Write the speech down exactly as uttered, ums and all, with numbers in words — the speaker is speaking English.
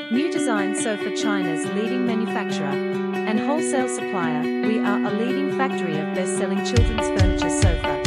New Design Sofa, China's leading manufacturer, and wholesale supplier. We are a leading factory of best-selling children's furniture sofa,